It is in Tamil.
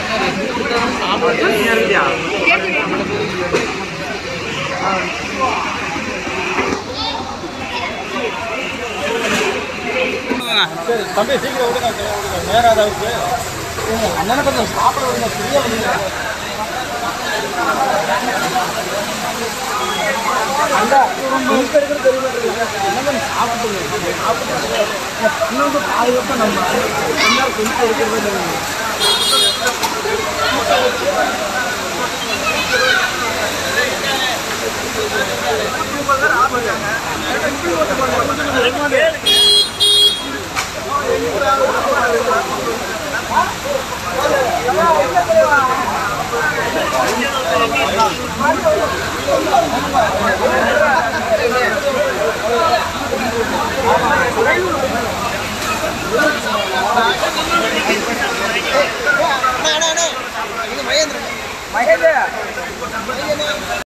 தம்பி சீக்கிரம் விடுங்க நேரம் அதாவது அண்ணனை கொஞ்சம் சாப்பிட விடுங்க ஃப்ரீயாக விடுங்க அந்த ரொம்ப இருக்கிறது தெரியல என்ன சாப்பிட்டு இன்னொன்று பாதுகாப்பாக நம்ம எல்லாரும் கொஞ்சம் இருக்கிறது மகேந்திர